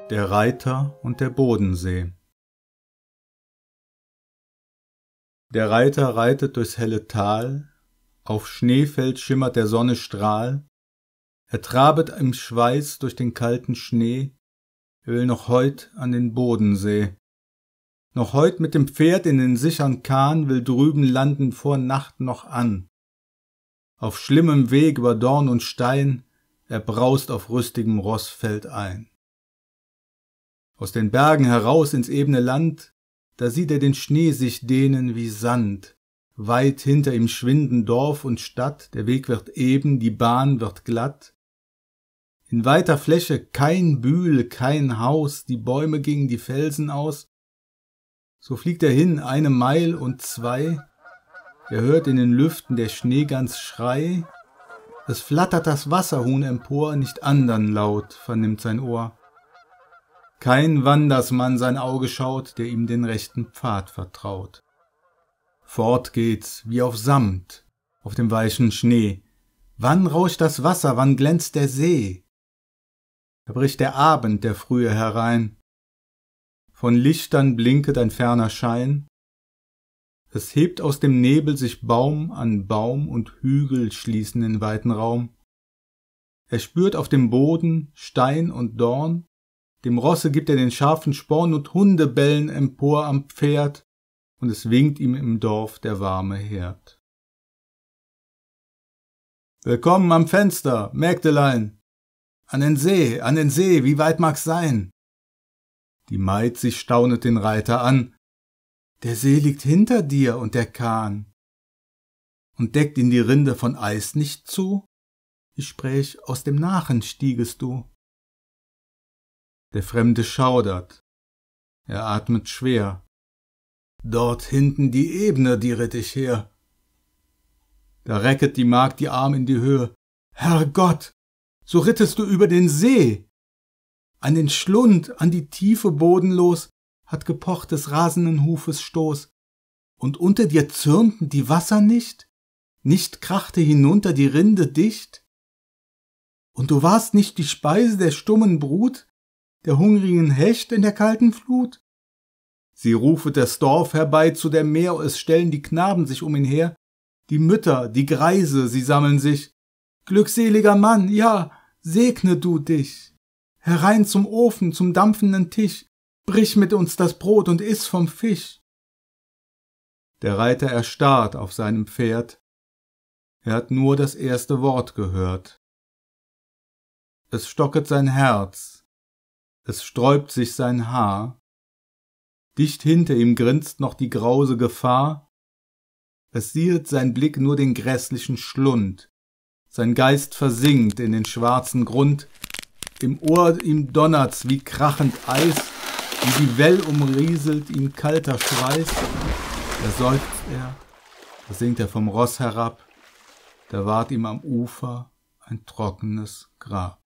Der Reiter und der Bodensee. Der Reiter reitet durchs helle Tal, auf Schneefeld schimmert der Sonne Strahl, er trabet im Schweiß durch den kalten Schnee, er will noch heut an den Bodensee. Noch heut mit dem Pferd in den sichern Kahn will drüben landen vor Nacht noch an. Auf schlimmem Weg über Dorn und Stein, er braust auf rüstigem Rossfeld ein. Aus den Bergen heraus ins ebene Land, da sieht er den Schnee sich dehnen wie Sand. Weit hinter ihm schwinden Dorf und Stadt, der Weg wird eben, die Bahn wird glatt. In weiter Fläche kein Bühl, kein Haus, die Bäume gingen die Felsen aus. So fliegt er hin, 1 Meil und 2, er hört in den Lüften der Schneegans Schrei. Es flattert das Wasserhuhn empor, nicht andern Laut vernimmt sein Ohr. Kein Wandersmann sein Auge schaut, der ihm den rechten Pfad vertraut. Fort geht's, wie auf Samt, auf dem weichen Schnee. Wann rauscht das Wasser, wann glänzt der See? Da bricht der Abend, der frühe herein. Von Lichtern blinket ein ferner Schein. Es hebt aus dem Nebel sich Baum an Baum und Hügel schließen den weiten Raum. Er spürt auf dem Boden Stein und Dorn, dem Rosse gibt er den scharfen Sporn und Hunde bellen empor am Pferd und es winkt ihm im Dorf der warme Herd. Willkommen am Fenster, Mägdelein! An den See, wie weit mag's sein? Die Maid, sie staunet den Reiter an. Der See liegt hinter dir und der Kahn. Und deckt ihn die Rinde von Eis nicht zu? Ich spräch, aus dem Nachen stiegest du. Der Fremde schaudert, er atmet schwer. Dort hinten die Ebene, die ritt ich her. Da recket die Magd die Arm in die Höhe. Herrgott, so rittest du über den See. An den Schlund, an die Tiefe bodenlos, hat gepocht des rasenden Hufes Stoß. Und unter dir zürnten die Wasser nicht? Nicht krachte hinunter die Rinde dicht? Und du warst nicht die Speise der stummen Brut, der hungrigen Hecht in der kalten Flut? Sie rufet das Dorf herbei zu der Meer, es stellen die Knaben sich um ihn her, die Mütter, die Greise, sie sammeln sich. Glückseliger Mann, ja, segne du dich. Herein zum Ofen, zum dampfenden Tisch, brich mit uns das Brot und iss vom Fisch. Der Reiter erstarrt auf seinem Pferd, er hat nur das erste Wort gehört. Es stocket sein Herz, es sträubt sich sein Haar, dicht hinter ihm grinst noch die grause Gefahr, es siehet sein Blick nur den grässlichen Schlund, sein Geist versinkt in den schwarzen Grund, im Ohr ihm donnert's wie krachend Eis, wie die Well umrieselt ihm kalter Schweiß, da seufzt er, da sinkt er vom Ross herab, da ward ihm am Ufer ein trockenes Grab.